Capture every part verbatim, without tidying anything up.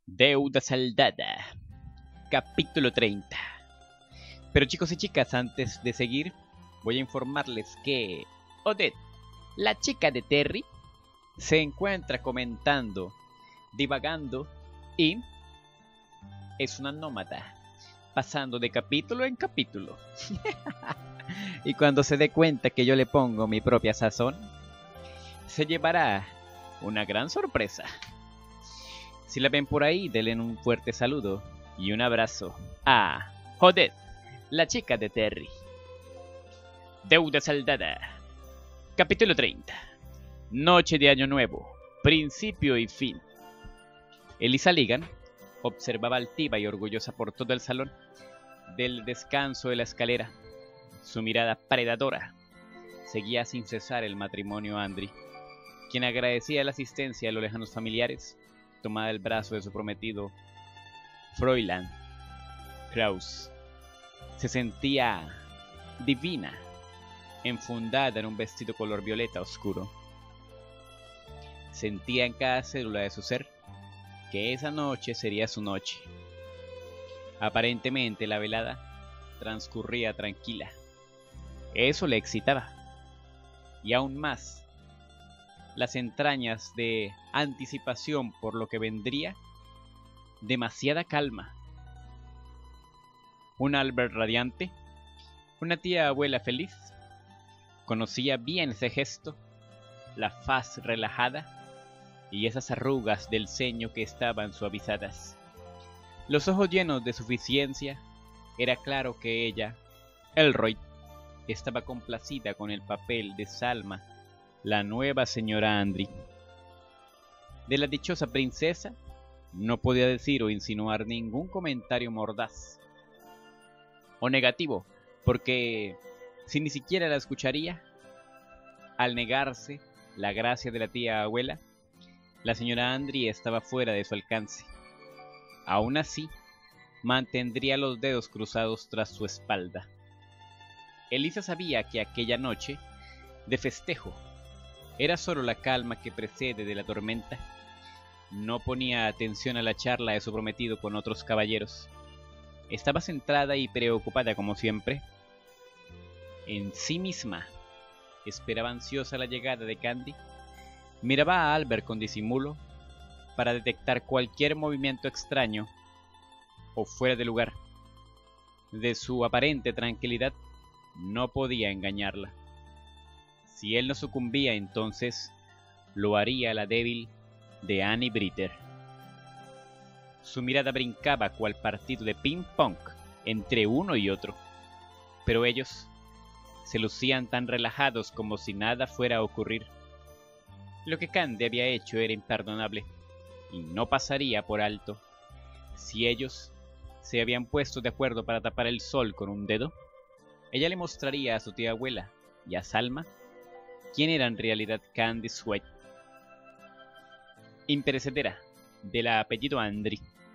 Deuda saldada, capítulo treinta. Pero chicos y chicas, antes de seguir, voy a informarles que Odette, la chica de Terry, se encuentra comentando, divagando y es una nómada, pasando de capítulo en capítulo. Y cuando se dé cuenta que yo le pongo mi propia sazón, se llevará una gran sorpresa. Si la ven por ahí, denle un fuerte saludo y un abrazo a Odette, la chica de Terry. Deuda saldada. Capítulo treinta. Noche de Año Nuevo. Principio y fin. Elisa Ligan observaba altiva y orgullosa por todo el salón, del descanso de la escalera. Su mirada predadora seguía sin cesar el matrimonio Andri, quien agradecía la asistencia de los lejanos familiares, tomada el brazo de su prometido, Fräulein Krauss. Se sentía divina, enfundada en un vestido color violeta oscuro. Sentía en cada célula de su ser que esa noche sería su noche. Aparentemente la velada transcurría tranquila. Eso le excitaba. Y aún más, las entrañas de anticipación por lo que vendría, demasiada calma. Un Albert radiante, una tía abuela feliz, conocía bien ese gesto, la faz relajada y esas arrugas del ceño que estaban suavizadas. Los ojos llenos de suficiencia, era claro que ella, Elroy, estaba complacida con el papel de Salma, la nueva señora Andri. De la dichosa princesa no podía decir o insinuar ningún comentario mordaz o negativo, porque si ni siquiera la escucharía, al negarse la gracia de la tía abuela, la señora Andri estaba fuera de su alcance. Aún así, mantendría los dedos cruzados tras su espalda. Elisa sabía que aquella noche de festejo era solo la calma que precede de la tormenta. No ponía atención a la charla de su prometido con otros caballeros. Estaba centrada y preocupada como siempre en sí misma. Esperaba ansiosa la llegada de Candy. Miraba a Albert con disimulo para detectar cualquier movimiento extraño o fuera de lugar. De su aparente tranquilidad no podía engañarla. Si él no sucumbía, entonces lo haría la débil de Annie Britter. Su mirada brincaba cual partido de ping-pong entre uno y otro, pero ellos se lucían tan relajados como si nada fuera a ocurrir. Lo que Candy había hecho era imperdonable y no pasaría por alto. Si ellos se habían puesto de acuerdo para tapar el sol con un dedo, ella le mostraría a su tía abuela y a Salma quién era en realidad Candy Sweat, imperecedera del apellido Andri.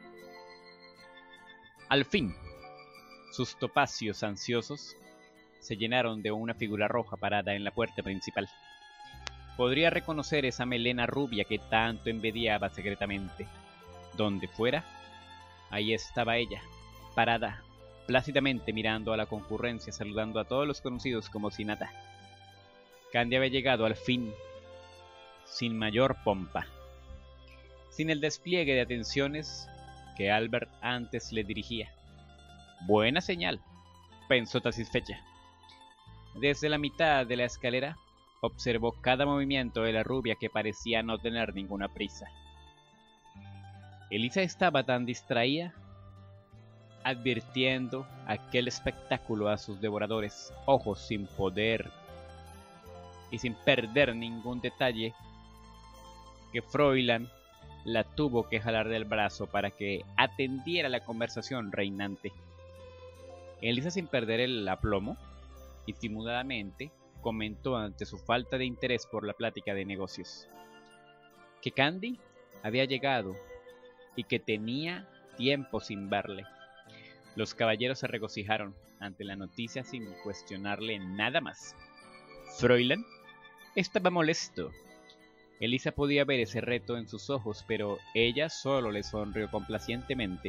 Al fin, sus topacios ansiosos se llenaron de una figura roja parada en la puerta principal. Podría reconocer esa melena rubia que tanto envidiaba secretamente. Donde fuera, ahí estaba ella, parada, plácidamente mirando a la concurrencia, saludando a todos los conocidos como si nada. Candy había llegado al fin, sin mayor pompa, sin el despliegue de atenciones que Albert antes le dirigía. Buena señal, pensó satisfecha. Desde la mitad de la escalera observó cada movimiento de la rubia, que parecía no tener ninguna prisa. Elisa estaba tan distraída, advirtiendo aquel espectáculo a sus devoradores ojos, sin poder y sin perder ningún detalle, que Fräulein la tuvo que jalar del brazo para que atendiera la conversación reinante. Elisa, sin perder el aplomo, disimuladamente comentó ante su falta de interés por la plática de negocios que Candy había llegado y que tenía tiempo sin verle. Los caballeros se regocijaron ante la noticia sin cuestionarle nada más. Fräulein estaba molesto Elisa podía ver ese reto en sus ojos, pero ella solo le sonrió complacientemente.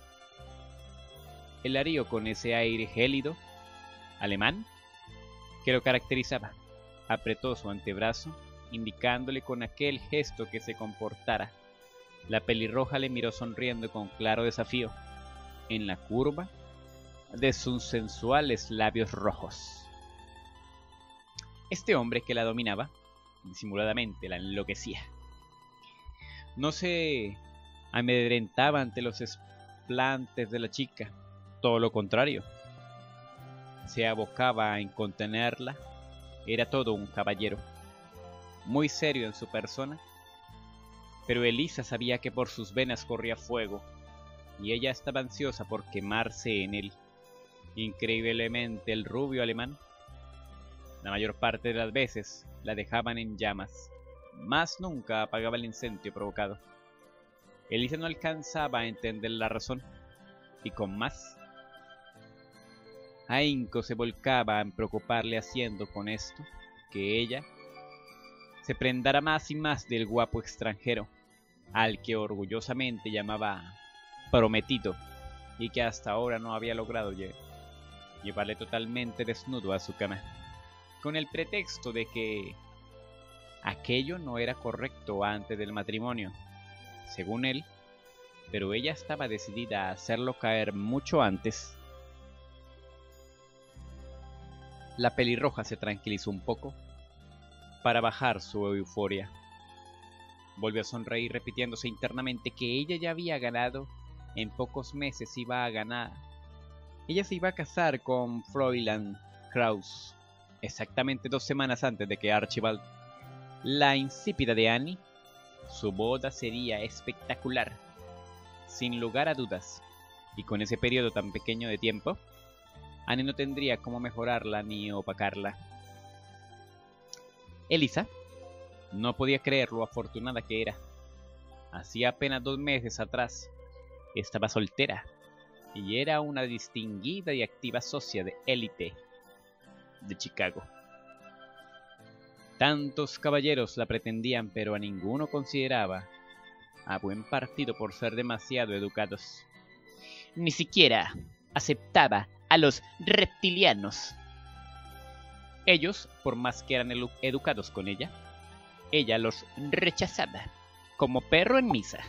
Él la rió con ese aire gélido, alemán, que lo caracterizaba. Apretó su antebrazo, indicándole con aquel gesto que se comportara. La pelirroja le miró sonriendo con claro desafío, en la curva de sus sensuales labios rojos. Este hombre que la dominaba, disimuladamente la enloquecía. No se amedrentaba ante los desplantes de la chica, todo lo contrario. Se abocaba en contenerla. Era todo un caballero, muy serio en su persona, pero Elisa sabía que por sus venas corría fuego, y ella estaba ansiosa por quemarse en él. Increíblemente, el rubio alemán, la mayor parte de las veces, la dejaban en llamas, mas nunca apagaba el incendio provocado. Elisa no alcanzaba a entender la razón, y con más ahínco se volcaba en preocuparle, haciendo con esto que ella se prendara más y más del guapo extranjero, al que orgullosamente llamaba prometido, y que hasta ahora no había logrado lle llevarle totalmente desnudo a su cama, con el pretexto de que aquello no era correcto antes del matrimonio, según él, pero ella estaba decidida a hacerlo caer mucho antes. La pelirroja se tranquilizó un poco para bajar su euforia. Volvió a sonreír, repitiéndose internamente que ella ya había ganado. En pocos meses iba a ganar. Ella se iba a casar con Fräulein Krauss, exactamente dos semanas antes de que Archibald, la insípida de Annie. Su boda sería espectacular, sin lugar a dudas, y con ese periodo tan pequeño de tiempo, Annie no tendría cómo mejorarla ni opacarla. Elisa no podía creer lo afortunada que era. Hacía apenas dos meses atrás estaba soltera y era una distinguida y activa socia de élite de Chicago. Tantos caballeros la pretendían, pero a ninguno consideraba a buen partido por ser demasiado educados. Ni siquiera aceptaba a los reptilianos. Ellos, por más que eran educados con ella, ella los rechazaba, como perro en misa.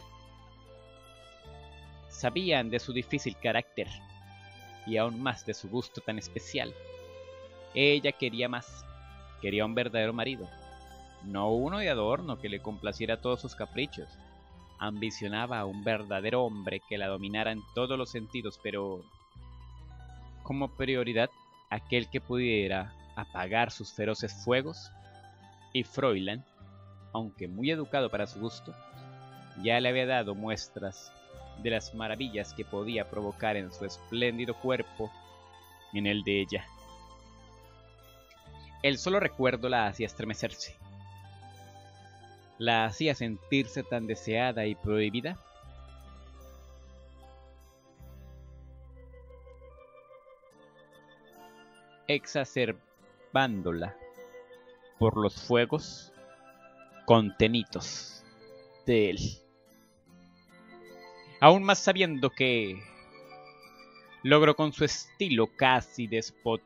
Sabían de su difícil carácter, y aún más de su gusto tan especial. Ella quería más, quería un verdadero marido, no uno de adorno que le complaciera todos sus caprichos. Ambicionaba a un verdadero hombre que la dominara en todos los sentidos, pero como prioridad aquel que pudiera apagar sus feroces fuegos, y Fräulein, aunque muy educado para su gusto, ya le había dado muestras de las maravillas que podía provocar en su espléndido cuerpo en el de ella. El solo recuerdo la hacía estremecerse, la hacía sentirse tan deseada y prohibida. Exacerbándola por los fuegos contenidos de él. Aún más sabiendo que logró con su estilo casi despótico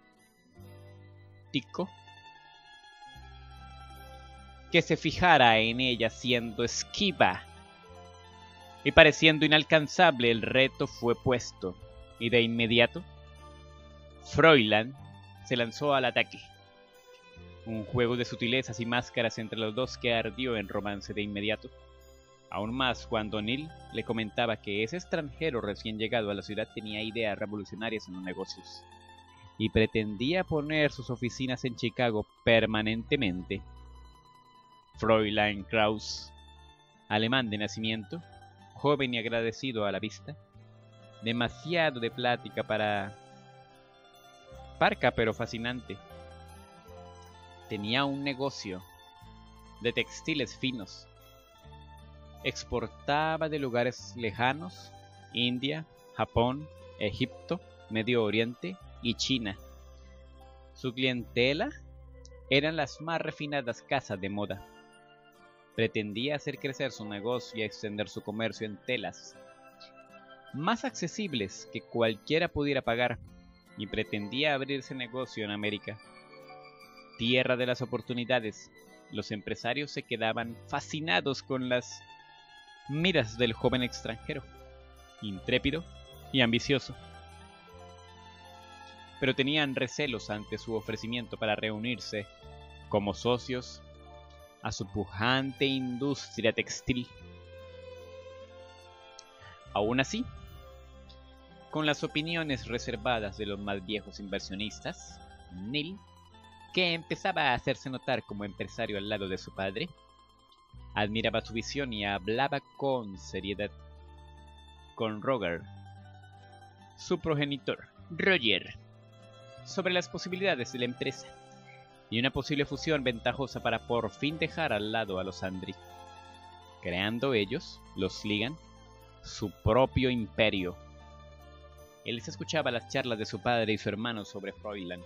que se fijara en ella siendo esquiva y pareciendo inalcanzable, el reto fue puesto, y de inmediato Fräulein se lanzó al ataque. Un juego de sutilezas y máscaras entre los dos que ardió en romance de inmediato. Aún más cuando Neil le comentaba que ese extranjero recién llegado a la ciudad tenía ideas revolucionarias en los negocios y pretendía poner sus oficinas en Chicago permanentemente. Fräulein Krauss, alemán de nacimiento, joven y agradecido a la vista, demasiado de plática para parca pero fascinante. Tenía un negocio de textiles finos. Exportaba de lugares lejanos, India, Japón, Egipto, Medio Oriente y China. Su clientela eran las más refinadas casas de moda. Pretendía hacer crecer su negocio y extender su comercio en telas más accesibles que cualquiera pudiera pagar, y pretendía abrirse negocio en América, tierra de las oportunidades. Los empresarios se quedaban fascinados con las miras del joven extranjero, intrépido y ambicioso, pero tenían recelos ante su ofrecimiento para reunirse como socios a su pujante industria textil. Aún así, con las opiniones reservadas de los más viejos inversionistas, Neil, que empezaba a hacerse notar como empresario al lado de su padre, admiraba su visión y hablaba con seriedad con Roger, su progenitor, Roger, sobre las posibilidades de la empresa y una posible fusión ventajosa para por fin dejar al lado a los Andri, creando ellos, los Ligan, su propio imperio. Él se escuchaba las charlas de su padre y su hermano sobre Froilan,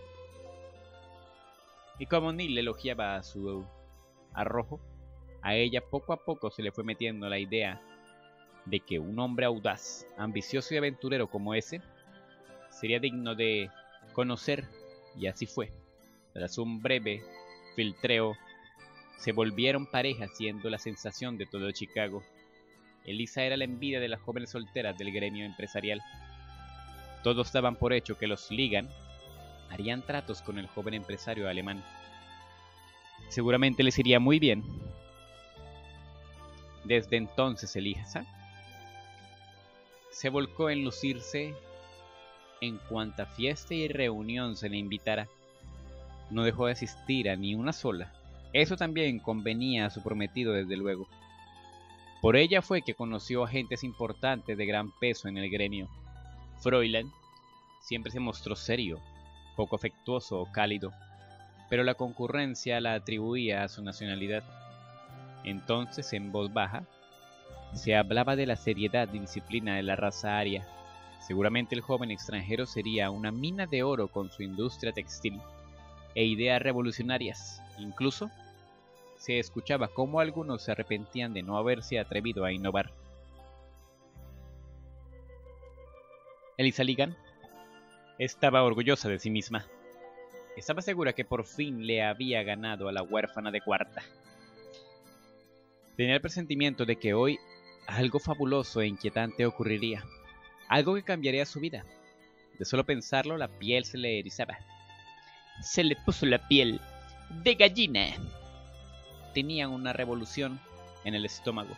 y como Neil elogiaba a su arrojo, a ella poco a poco se le fue metiendo la idea de que un hombre audaz, ambicioso y aventurero como ese sería digno de conocer, y así fue. Tras un breve filtreo, se volvieron pareja, siendo la sensación de todo Chicago. Elisa era la envidia de las jóvenes solteras del gremio empresarial. Todos daban por hecho que los Ligan harían tratos con el joven empresario alemán. Seguramente les iría muy bien. Desde entonces Elisa se volcó en lucirse en cuanta fiesta y reunión se le invitara. No dejó de asistir a ni una sola. Eso también convenía a su prometido, desde luego. Por ella fue que conoció a gentes importantes de gran peso en el gremio. Froilan siempre se mostró serio, poco afectuoso o cálido, pero la concurrencia la atribuía a su nacionalidad. Entonces, en voz baja, se hablaba de la seriedad y disciplina de la raza aria. Seguramente el joven extranjero sería una mina de oro con su industria textil e ideas revolucionarias. Incluso se escuchaba cómo algunos se arrepentían de no haberse atrevido a innovar. Elisa Ligan estaba orgullosa de sí misma. Estaba segura que por fin le había ganado a la huérfana de cuarta. Tenía el presentimiento de que hoy algo fabuloso e inquietante ocurriría. Algo que cambiaría su vida. De solo pensarlo, la piel se le erizaba. Se le puso la piel de gallina. Tenía una revolución en el estómago.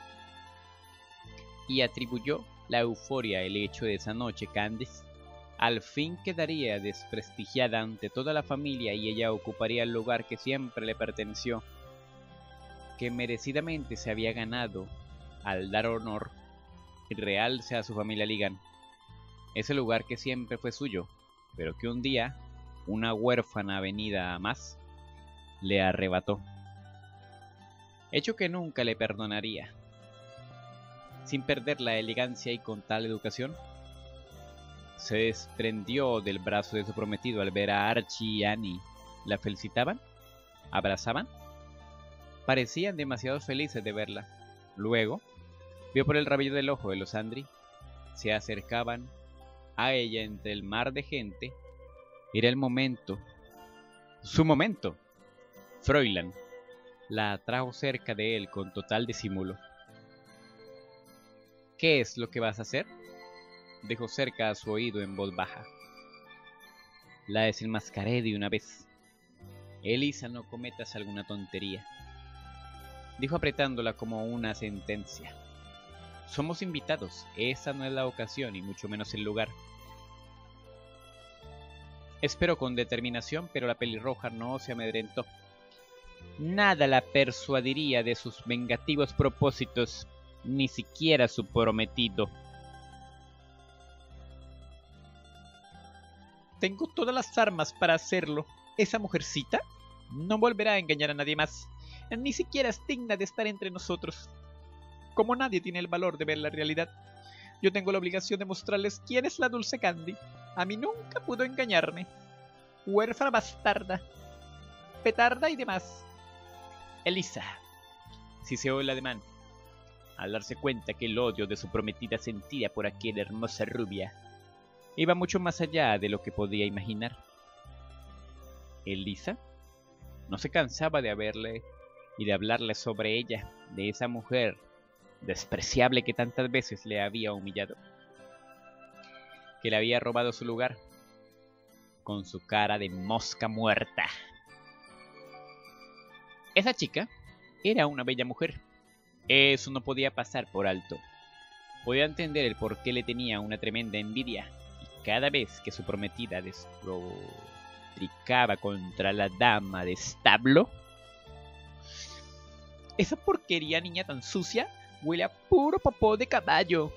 Y atribuyó la euforia al hecho de esa noche. Candice al fin quedaría desprestigiada ante toda la familia y ella ocuparía el lugar que siempre le perteneció, que merecidamente se había ganado al dar honor y realce a su familia Ligan. Ese lugar que siempre fue suyo, pero que un día una huérfana venida a más le arrebató. Hecho que nunca le perdonaría. Sin perder la elegancia y con tal educación, se desprendió del brazo de su prometido al ver a Archie y Annie. La felicitaban, abrazaban, parecían demasiado felices de verla. Luego, vio por el rabillo del ojo de los Andri, se acercaban a ella entre el mar de gente. Era el momento, su momento. Froilan la atrajo cerca de él con total disimulo. ¿Qué es lo que vas a hacer?, dijo cerca a su oído en voz baja. La desenmascaré de una vez. Elisa, no cometas alguna tontería, dijo apretándola como una sentencia. Somos invitados, esa no es la ocasión y mucho menos el lugar. Esperó con determinación, pero la pelirroja no se amedrentó. Nada la persuadiría de sus vengativos propósitos, ni siquiera su prometido. Tengo todas las armas para hacerlo. Esa mujercita no volverá a engañar a nadie más. Ni siquiera es digna de estar entre nosotros. Como nadie tiene el valor de ver la realidad, yo tengo la obligación de mostrarles quién es la dulce Candy. A mí nunca pudo engañarme. Huérfana bastarda, petarda y demás. Elisa, Siseó el ademán, al darse cuenta que el odio de su prometida sentida por aquella hermosa rubia iba mucho más allá de lo que podía imaginar. Elisa no se cansaba de verle y de hablarle sobre ella, de esa mujer despreciable que tantas veces le había humillado, que le había robado su lugar, con su cara de mosca muerta. Esa chica era una bella mujer. Eso no podía pasar por alto. Podía entender el por qué le tenía una tremenda envidia, y cada vez que su prometida despotricaba contra la dama de establo, esa porquería niña tan sucia huele a puro popó de caballo.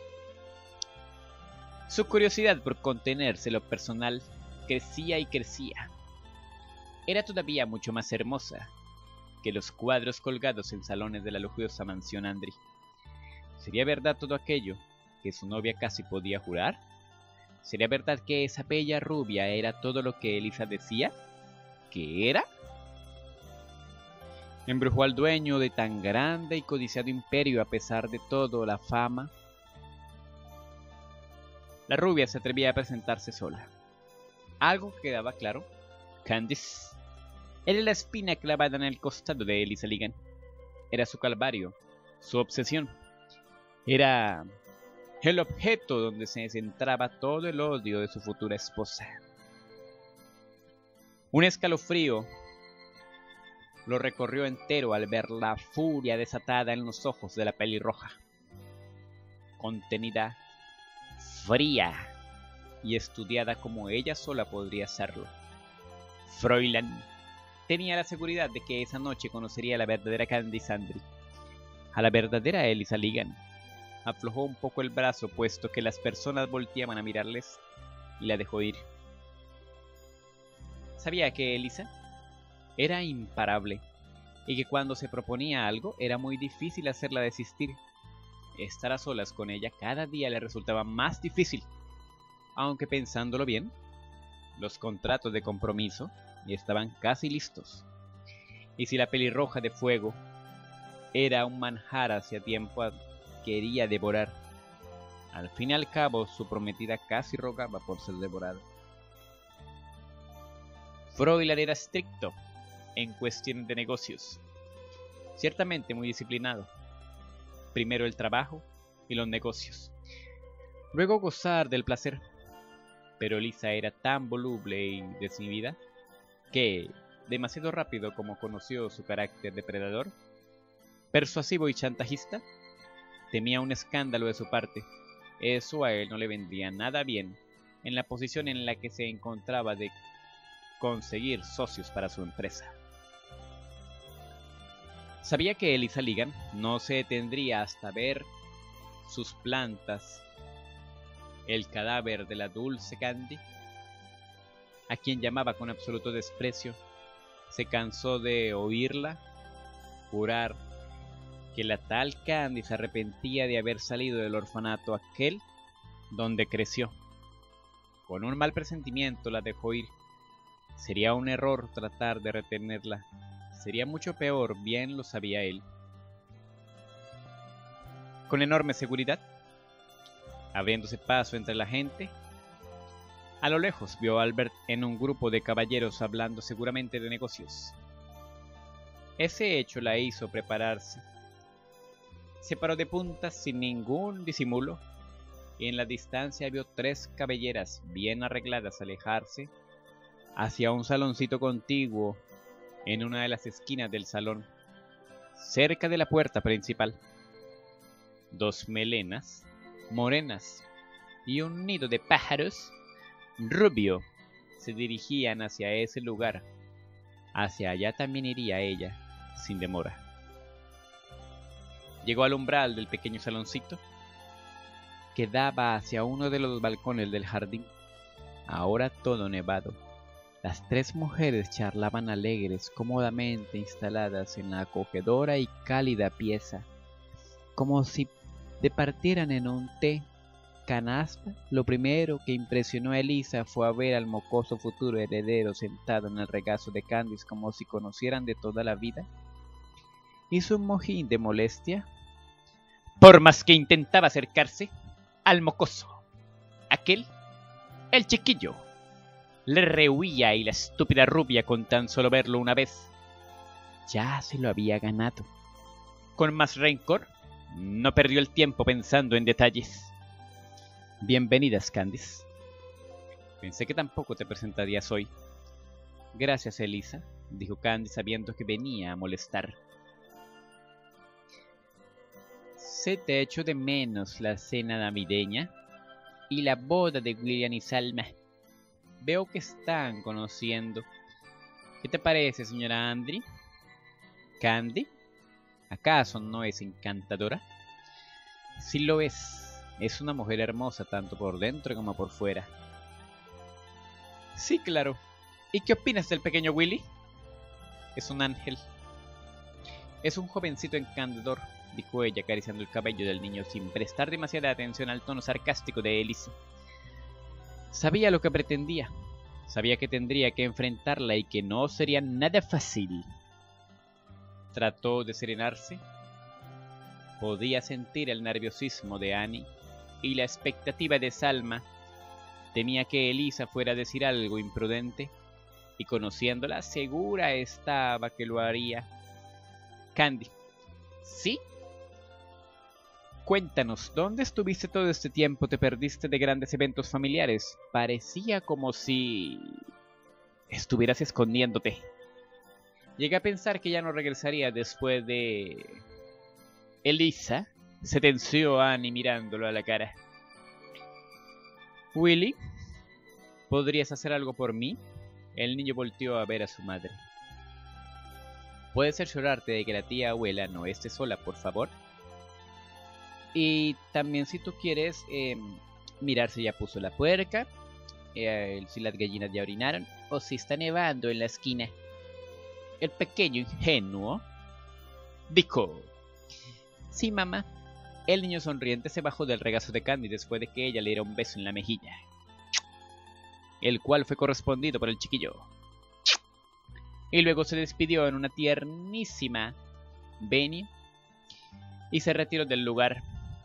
Su curiosidad por contenerse lo personal crecía y crecía. Era todavía mucho más hermosa que los cuadros colgados en salones de la lujuriosa mansión Andry. ¿Sería verdad todo aquello que su novia casi podía jurar? ¿Sería verdad que esa bella rubia era todo lo que Elisa decía que era? Embrujó al dueño de tan grande y codiciado imperio a pesar de todo la fama. La rubia se atrevía a presentarse sola. Algo quedaba claro: Candice era la espina clavada en el costado de Elisa Ligan. Era su calvario, su obsesión. Era el objeto donde se centraba todo el odio de su futura esposa. Un escalofrío lo recorrió entero al ver la furia desatada en los ojos de la pelirroja, contenida, fría y estudiada como ella sola podría serlo. Froilán tenía la seguridad de que esa noche conocería a la verdadera Candice Andry, a la verdadera Elisa Ligan. Aflojó un poco el brazo, puesto que las personas volteaban a mirarles, y la dejó ir. Sabía que Elisa era imparable, y que cuando se proponía algo era muy difícil hacerla desistir. Estar a solas con ella cada día le resultaba más difícil, aunque pensándolo bien, los contratos de compromiso estaban casi listos. Y si la pelirroja de fuego era un manjar hacía tiempo quería devorar, al fin y al cabo su prometida casi rogaba por ser devorada. Froilán era estricto en cuestiones de negocios, ciertamente muy disciplinado. Primero el trabajo y los negocios, luego gozar del placer. Pero Elisa era tan voluble y desinhibida que, demasiado rápido como conoció su carácter depredador, persuasivo y chantajista, temía un escándalo de su parte. Eso a él no le vendría nada bien en la posición en la que se encontraba de conseguir socios para su empresa. Sabía que Elisa Ligan no se detendría hasta ver sus plantas el cadáver de la dulce Candy, a quien llamaba con absoluto desprecio. Se cansó de oírla jurar que la tal Candy se arrepentía de haber salido del orfanato aquel donde creció. Con un mal presentimiento la dejó ir. Sería un error tratar de retenerla. Sería mucho peor, bien lo sabía él. Con enorme seguridad, abriéndose paso entre la gente, a lo lejos vio a Albert en un grupo de caballeros hablando seguramente de negocios. Ese hecho la hizo prepararse. Se paró de puntas sin ningún disimulo, y en la distancia vio tres caballeras bien arregladas alejarse hacia un saloncito contiguo en una de las esquinas del salón, cerca de la puerta principal. Dos melenas morenas y un nido de pájaros rubio se dirigían hacia ese lugar. Hacia allá también iría ella, sin demora. Llegó al umbral del pequeño saloncito que daba hacia uno de los balcones del jardín, ahora todo nevado. Las tres mujeres charlaban alegres, cómodamente instaladas en la acogedora y cálida pieza, como si departieran en un té canasta. Lo primero que impresionó a Elisa fue a ver al mocoso futuro heredero sentado en el regazo de Candice, como si conocieran de toda la vida, hizo un mojín de molestia, por más que intentaba acercarse al mocoso. Aquel, el chiquillo, le rehuía y la estúpida rubia, con tan solo verlo una vez, ya se lo había ganado. Con más rencor, no perdió el tiempo pensando en detalles. Bienvenidas, Candice. Pensé que tampoco te presentarías hoy. Gracias, Elisa, dijo Candice, sabiendo que venía a molestar. Se te echó de menos la cena navideña y la boda de William y Salma. Veo que están conociendo. ¿Qué te parece, señora Andri? ¿Candy? ¿Acaso no es encantadora? Sí lo es. Es una mujer hermosa tanto por dentro como por fuera. Sí, claro. ¿Y qué opinas del pequeño Willy? Es un ángel. Es un jovencito encantador, dijo ella, acariciando el cabello del niño sin prestar demasiada atención al tono sarcástico de Elisa. Sabía lo que pretendía. Sabía que tendría que enfrentarla y que no sería nada fácil. Trató de serenarse. Podía sentir el nerviosismo de Annie y la expectativa de Salma. Temía que Elisa fuera a decir algo imprudente, y conociéndola, segura estaba que lo haría. Candy. ¿Sí? Cuéntanos, ¿dónde estuviste todo este tiempo? ¿Te perdiste de grandes eventos familiares? Parecía como si estuvieras escondiéndote. Llegué a pensar que ya no regresaría después de... Elisa se tensió Annie mirándolo a la cara. Willy, ¿podrías hacer algo por mí? El niño volteó a ver a su madre. ¿Puedes asegurarte de que la tía abuela no esté sola, por favor? Y también, si tú quieres, eh, mirar si ya puso la puerca, eh, si las gallinas ya orinaron, o si está nevando en la esquina. El pequeño ingenuo dijo: sí, mamá. El niño sonriente se bajó del regazo de Candy después de que ella le diera un beso en la mejilla, el cual fue correspondido por el chiquillo. Y luego se despidió en una tiernísima venia y se retiró del lugar.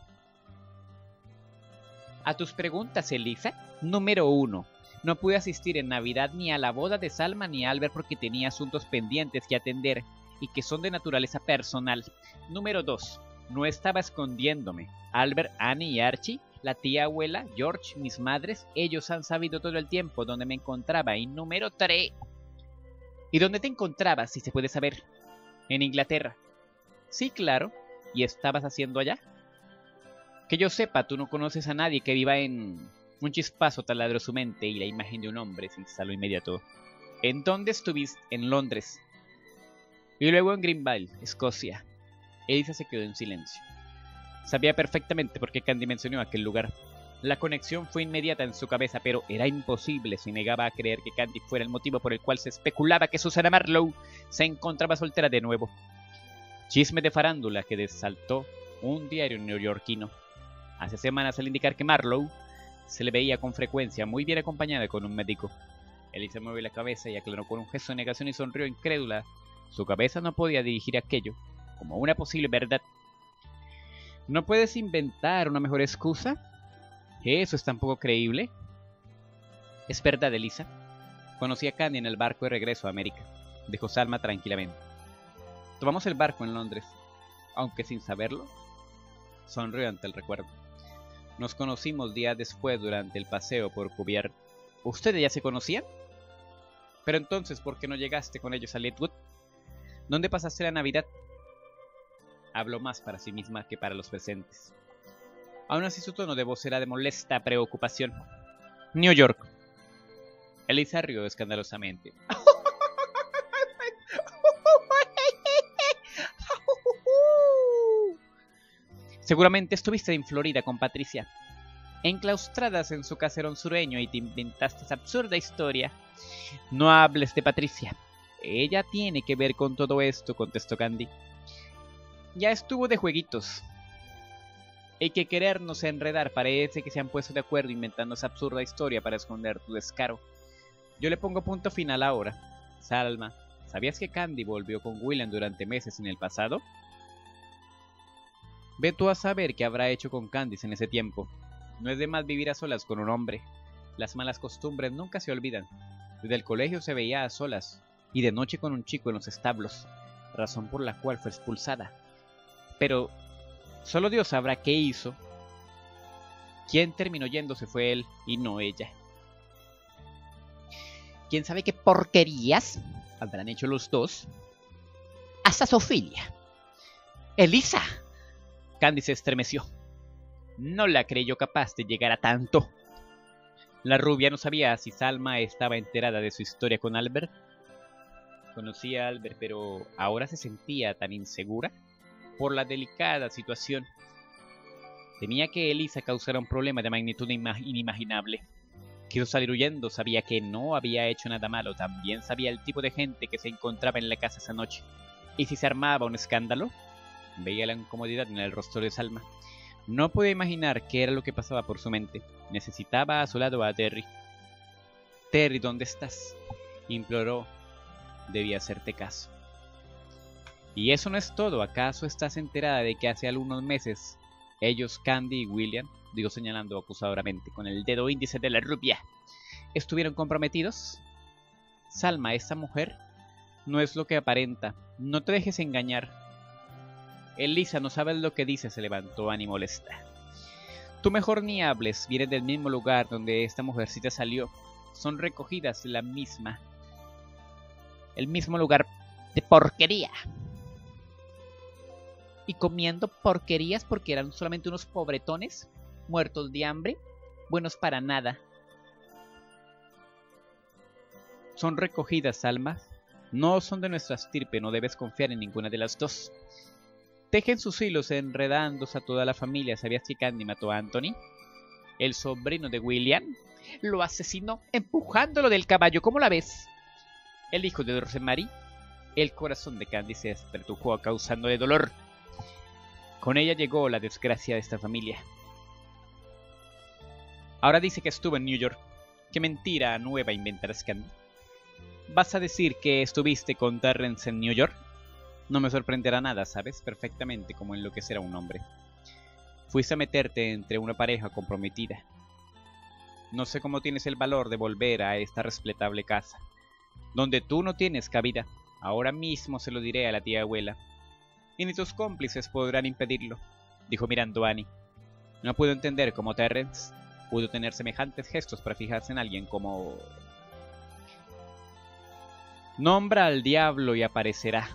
A tus preguntas, Elisa. Número uno. No pude asistir en Navidad ni a la boda de Salma ni a Albert porque tenía asuntos pendientes que atender y que son de naturaleza personal. Número dos. No estaba escondiéndome. Albert, Annie y Archie, la tía abuela, George, mis madres, ellos han sabido todo el tiempo dónde me encontraba. Y número tres. ¿Y dónde te encontrabas, si se puede saber? En Inglaterra. Sí, claro. ¿Y estabas haciendo allá? Que yo sepa, tú no conoces a nadie que viva en... Un chispazo taladró su mente y la imagen de un hombre se instaló inmediato. ¿En dónde estuviste? En Londres. Y luego en Greenville, Escocia. Elisa se quedó en silencio. Sabía perfectamente por qué Candy mencionó aquel lugar. La conexión fue inmediata en su cabeza, pero era imposible. Se negaba a creer que Candy fuera el motivo por el cual se especulaba que Susana Marlowe se encontraba soltera de nuevo. Chisme de farándula que desaltó un diario neoyorquino. Hace semanas, al indicar que Marlowe se le veía con frecuencia muy bien acompañada con un médico. Elisa movió la cabeza y aclaró con un gesto de negación y sonrió incrédula. Su cabeza no podía dirigir aquello como una posible verdad. ¿No puedes inventar una mejor excusa? ¿Eso es tan poco creíble? Es verdad, Elisa. Conocí a Candy en el barco de regreso a América, dijo Salma tranquilamente. Tomamos el barco en Londres, aunque sin saberlo. Sonrió ante el recuerdo. Nos conocimos días después durante el paseo por Cuvier. ¿Ustedes ya se conocían? Pero entonces, ¿por qué no llegaste con ellos a Letwood? ¿Dónde pasaste la Navidad? Habló más para sí misma que para los presentes. Aún así su tono de voz era de molesta preocupación. New York. Elisa rió escandalosamente. Seguramente estuviste en Florida con Patricia, enclaustradas en su caserón sureño, y te inventaste esa absurda historia. No hables de Patricia. Ella tiene que ver con todo esto, contestó Candy. Ya estuvo de jueguitos. Hay que querernos enredar. Parece que se han puesto de acuerdo inventando esa absurda historia para esconder tu descaro. Yo le pongo punto final ahora. Salma, ¿sabías que Candy volvió con William durante meses en el pasado? Ve tú a saber qué habrá hecho con Candice en ese tiempo. No es de más vivir a solas con un hombre. Las malas costumbres nunca se olvidan. Desde el colegio se veía a solas, y de noche con un chico en los establos, razón por la cual fue expulsada. Pero solo Dios sabrá qué hizo. Quien terminó yéndose fue él y no ella. ¿Quién sabe qué porquerías habrán hecho los dos? Hasta Sofía. ¡Elisa! Candy se estremeció. No la creyó capaz de llegar a tanto. La rubia no sabía si Salma estaba enterada de su historia con Albert. Conocía a Albert, pero ahora se sentía tan insegura por la delicada situación. Temía que Elisa causara un problema de magnitud inimaginable. Quiso salir huyendo, sabía que no había hecho nada malo, también sabía el tipo de gente que se encontraba en la casa esa noche. ¿Y si se armaba un escándalo? Veía la incomodidad en el rostro de Salma. No podía imaginar qué era lo que pasaba por su mente. Necesitaba a su lado a Terry. Terry, ¿dónde estás? Imploró. Debía hacerte caso. Y eso no es todo. ¿Acaso estás enterada de que hace algunos meses ellos, Candy y William, digo señalando acusadoramente con el dedo índice de la rubia, estuvieron comprometidos? Salma, esta mujer no es lo que aparenta. No te dejes engañar. Elisa, no sabes lo que dice, se levantó Annie molesta. Tú mejor ni hables, vienes del mismo lugar donde esta mujercita salió. Son recogidas de la misma. El mismo lugar de porquería. Y comiendo porquerías porque eran solamente unos pobretones, muertos de hambre, buenos para nada. Son recogidas, Salma. No son de nuestra estirpe, no debes confiar en ninguna de las dos. Tejen sus hilos enredándose a toda la familia. ¿Sabías que Candy mató a Anthony? El sobrino de William lo asesinó empujándolo del caballo. ¿Cómo la ves? El hijo de Rosemary. El corazón de Candy se despertujó causándole dolor. Con ella llegó la desgracia de esta familia. Ahora dice que estuvo en New York. ¿Qué mentira nueva inventarás, Candy? ¿Vas a decir que estuviste con Terrence en New York? No me sorprenderá nada, sabes perfectamente cómo enloquecer a un hombre. Fuiste a meterte entre una pareja comprometida. No sé cómo tienes el valor de volver a esta respetable casa, donde tú no tienes cabida. Ahora mismo se lo diré a la tía abuela. Y ni tus cómplices podrán impedirlo, dijo mirando a Annie. No puedo entender cómo Terrence pudo tener semejantes gestos para fijarse en alguien como... Nombra al diablo y aparecerá.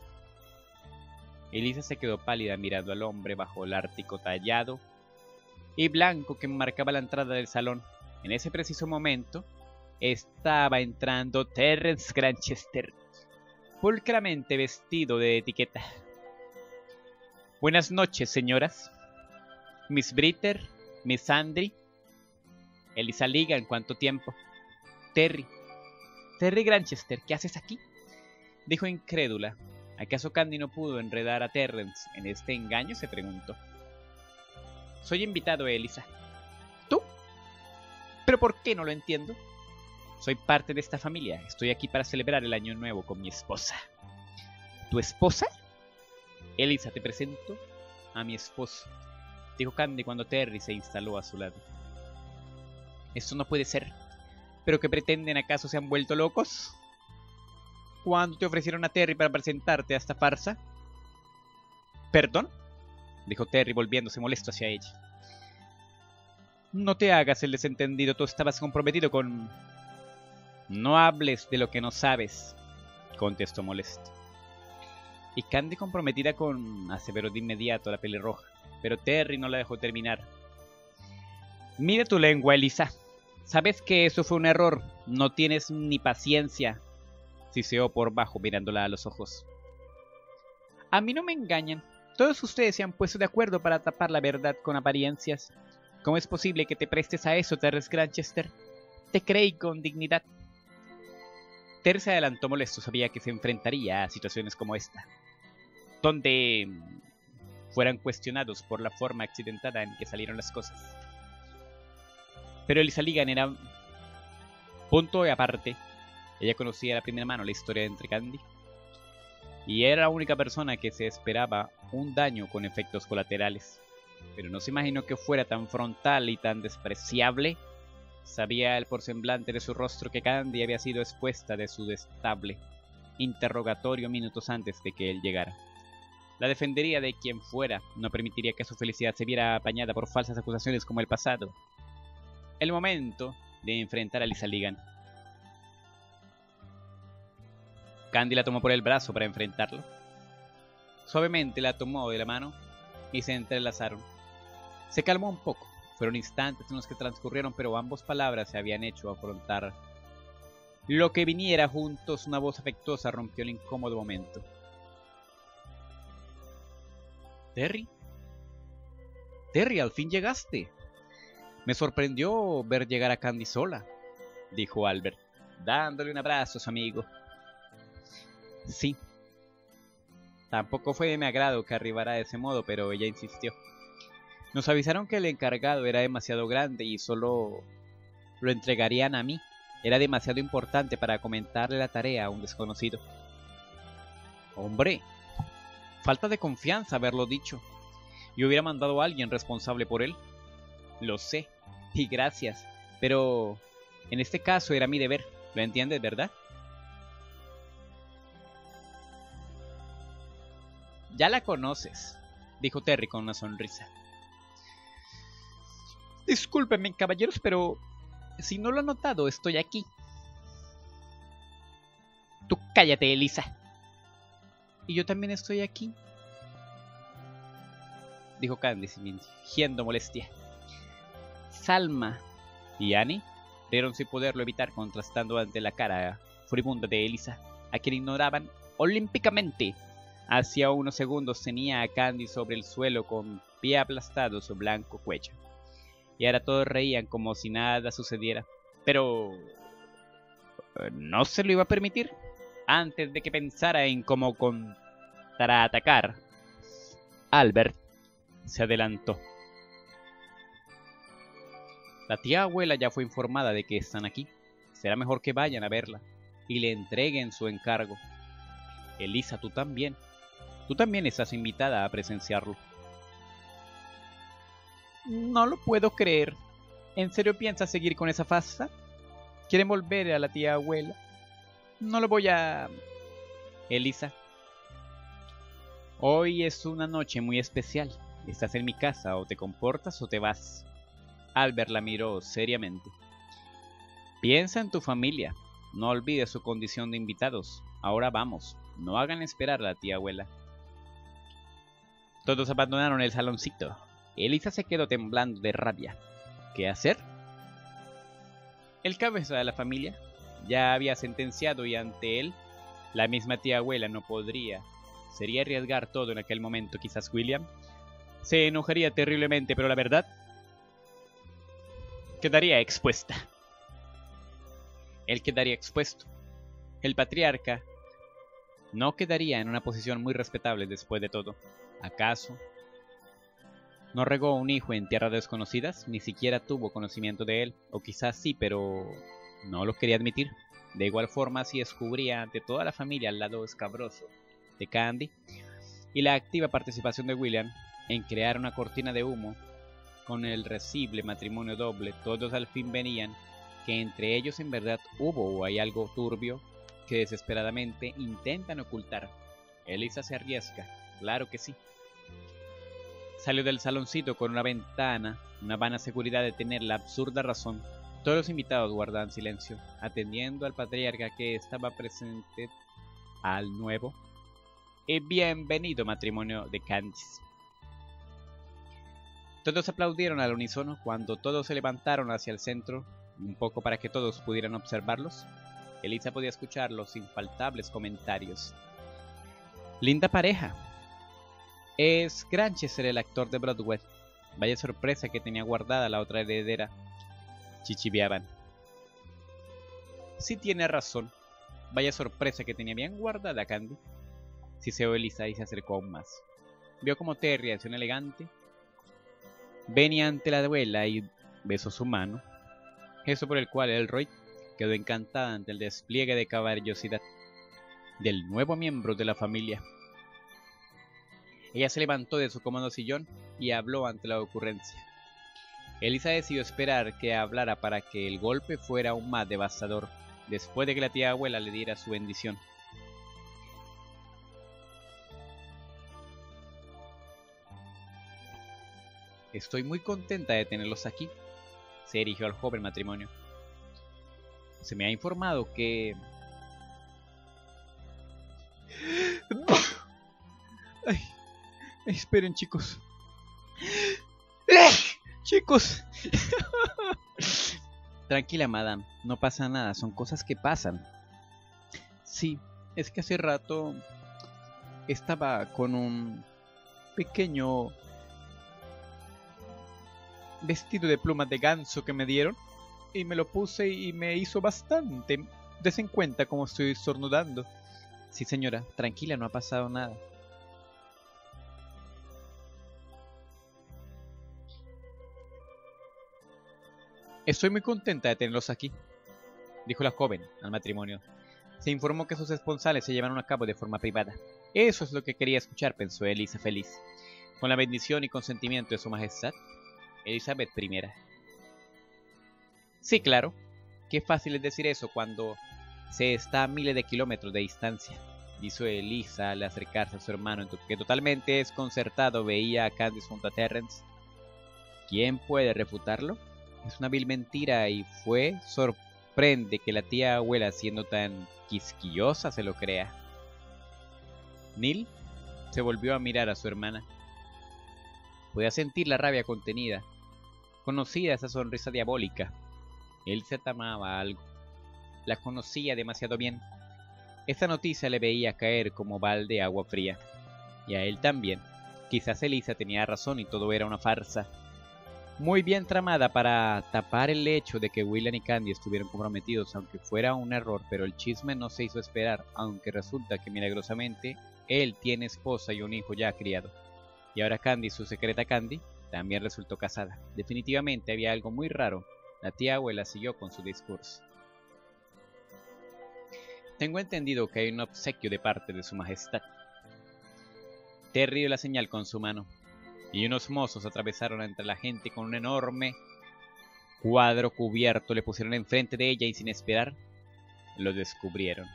Elisa se quedó pálida mirando al hombre bajo el ártico tallado y blanco que marcaba la entrada del salón. En ese preciso momento estaba entrando Terrence Granchester, pulcramente vestido de etiqueta. Buenas noches, señoras. Miss Britter, Miss Andry, Elisa Liga, ¿en cuánto tiempo? Terry. Terry Granchester, ¿qué haces aquí? Dijo incrédula. ¿Acaso Candy no pudo enredar a Terrence en este engaño?, se preguntó. Soy invitado, Elisa. ¿Tú? ¿Pero por qué no lo entiendo? Soy parte de esta familia. Estoy aquí para celebrar el año nuevo con mi esposa. ¿Tu esposa? Elisa, te presento a mi esposo, dijo Candy cuando Terry se instaló a su lado. Esto no puede ser. ¿Pero qué pretenden? ¿Acaso se han vuelto locos? ¿Cuándo te ofrecieron a Terry para presentarte a esta farsa? ¿Perdón?, dijo Terry volviéndose molesto hacia ella. No te hagas el desentendido, tú estabas comprometido con... No hables de lo que no sabes, contestó molesto. Y Candy comprometida con... aseveró de inmediato la pelirroja, pero Terry no la dejó terminar. Mide tu lengua, Elisa. Sabes que eso fue un error, no tienes ni paciencia, siseó por bajo mirándola a los ojos. A mí no me engañan. Todos ustedes se han puesto de acuerdo para tapar la verdad con apariencias. ¿Cómo es posible que te prestes a eso, Terrence Granchester? Te creí con dignidad. Terry se adelantó molesto, sabía que se enfrentaría a situaciones como esta, donde fueran cuestionados por la forma accidentada en que salieron las cosas. Pero Elisa Ligan era punto y aparte. Ella conocía a la primera mano la historia entre Candy y era la única persona que se esperaba un daño con efectos colaterales. Pero no se imaginó que fuera tan frontal y tan despreciable. Sabía él por semblante de su rostro que Candy había sido expuesta de su destable interrogatorio minutos antes de que él llegara. La defendería de quien fuera, no permitiría que su felicidad se viera apañada por falsas acusaciones como el pasado. El momento de enfrentar a Lisa Ligan. Candy la tomó por el brazo para enfrentarlo. Suavemente la tomó de la mano y se entrelazaron. Se calmó un poco. Fueron instantes en los que transcurrieron, pero ambos palabras se habían hecho afrontar lo que viniera juntos. Una voz afectuosa rompió el incómodo momento. Terry. Terry, al fin llegaste. Me sorprendió ver llegar a Candy sola, dijo Albert, dándole un abrazo a su amigo. Sí. Tampoco fue de mi agrado que arribara de ese modo, pero ella insistió. Nos avisaron que el encargado era demasiado grande y solo lo entregarían a mí. Era demasiado importante para comentarle la tarea a un desconocido. Hombre, falta de confianza haberlo dicho. Yo hubiera mandado a alguien responsable por él. Lo sé, y gracias, pero en este caso era mi deber. ¿Lo entiendes, verdad? Ya la conoces, dijo Terry con una sonrisa. Discúlpenme, caballeros, pero si no lo han notado, estoy aquí. Tú cállate, Elisa. Y yo también estoy aquí, dijo Candy fingiendo molestia. Salma y Annie rieron sin poderlo evitar, contrastando ante la cara furibunda de Elisa, a quien ignoraban olímpicamente. Hacía unos segundos tenía a Candy sobre el suelo con pie aplastado su blanco cuello. Y ahora todos reían como si nada sucediera. Pero no se lo iba a permitir. Antes de que pensara en cómo contraatacar, Albert se adelantó. La tía abuela ya fue informada de que están aquí. Será mejor que vayan a verla y le entreguen su encargo. Elisa, tú también. Tú también estás invitada a presenciarlo. No lo puedo creer. ¿En serio piensas seguir con esa farsa? ¿Quieren volver a la tía abuela? No lo voy a... Elisa, hoy es una noche muy especial. Estás en mi casa, o te comportas o te vas. Albert la miró seriamente. Piensa en tu familia. No olvides su condición de invitados. Ahora vamos. No hagan esperar a la tía abuela. Todos abandonaron el saloncito. Elisa se quedó temblando de rabia. ¿Qué hacer? El cabeza de la familia ya había sentenciado y ante él, la misma tía abuela no podría. Sería arriesgar todo en aquel momento. Quizás William se enojaría terriblemente, pero la verdad quedaría expuesta. Él quedaría expuesto. El patriarca no quedaría en una posición muy respetable después de todo. ¿Acaso no regó un hijo en tierras desconocidas? Ni siquiera tuvo conocimiento de él. O quizás sí, pero no lo quería admitir. De igual forma, así descubría ante toda la familia el lado escabroso de Candy y la activa participación de William en crear una cortina de humo con el risible matrimonio doble. Todos al fin venían que entre ellos en verdad hubo o hay algo turbio que desesperadamente intentan ocultar. Elisa se arriesga, claro que sí. Salió del saloncito con una ventana, una vana seguridad de tener la absurda razón. Todos los invitados guardaban silencio, atendiendo al patriarca que estaba presente al nuevo y bienvenido matrimonio de Candice. Todos aplaudieron al unísono cuando todos se levantaron hacia el centro, un poco para que todos pudieran observarlos. Elisa podía escuchar los infaltables comentarios. Linda pareja. Es Grantchester el actor de Broadway. Vaya sorpresa que tenía guardada la otra heredera. Chichiviaban. Sí tiene razón. Vaya sorpresa que tenía bien guardada Candy. Siseó Elisa y se acercó aún más. Vio como Terry, acción elegante, venía ante la abuela y besó su mano. Gesto por el cual Elroy quedó encantada ante el despliegue de caballerosidad. del nuevo miembro de la familia. Ella se levantó de su cómodo sillón y habló ante la ocurrencia. Elisa decidió esperar que hablara para que el golpe fuera aún más devastador, después de que la tía abuela le diera su bendición. Estoy muy contenta de tenerlos aquí, se dirigió al joven matrimonio. Se me ha informado que... Ay, esperen, chicos. Chicos. Tranquila, madame, no pasa nada, son cosas que pasan. Sí, es que hace rato estaba con un pequeño vestido de plumas de ganso que me dieron y me lo puse y me hizo bastante. Desen cuenta como estoy estornudando. Sí, señora, tranquila, no ha pasado nada. Estoy muy contenta de tenerlos aquí, dijo la joven al matrimonio. Se informó que sus esponsales se llevaron a cabo de forma privada. Eso es lo que quería escuchar, pensó Elisa feliz. Con la bendición y consentimiento de su majestad, Elizabeth primera. Sí, claro. Qué fácil es decir eso cuando se está a miles de kilómetros de distancia, dijo Elisa al acercarse a su hermano, que totalmente desconcertado veía a Candice junto a Terrence. ¿Quién puede refutarlo? Es una vil mentira y fue sorprende que la tía abuela, siendo tan quisquillosa, se lo crea. Neil se volvió a mirar a su hermana. Podía sentir la rabia contenida. Conocía esa sonrisa diabólica. Él se tamaba algo. La conocía demasiado bien. Esta noticia le veía caer como balde de agua fría. Y a él también. Quizás Elisa tenía razón y todo era una farsa. Muy bien tramada para tapar el hecho de que William y Candy estuvieron comprometidos, aunque fuera un error, pero el chisme no se hizo esperar, aunque resulta que milagrosamente él tiene esposa y un hijo ya criado. Y ahora Candy, su secreta Candy, también resultó casada. Definitivamente había algo muy raro. La tía abuela siguió con su discurso. Tengo entendido que hay un obsequio de parte de su majestad. Terry dio la señal con su mano, y unos mozos atravesaron entre la gente con un enorme cuadro cubierto, le pusieron enfrente de ella y sin esperar, lo descubrieron.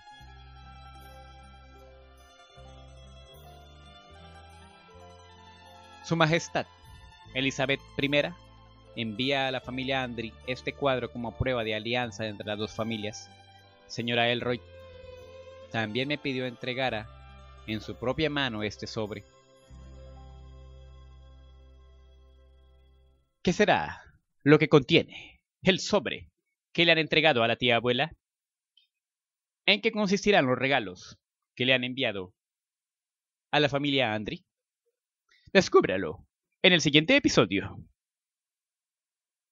Su majestad, Elizabeth primera, envía a la familia Andry este cuadro como prueba de alianza entre las dos familias. Señora Elroy, también me pidió entregara en su propia mano este sobre. ¿Qué será lo que contiene el sobre que le han entregado a la tía abuela? ¿En qué consistirán los regalos que le han enviado a la familia Andry? Descúbralo en el siguiente episodio.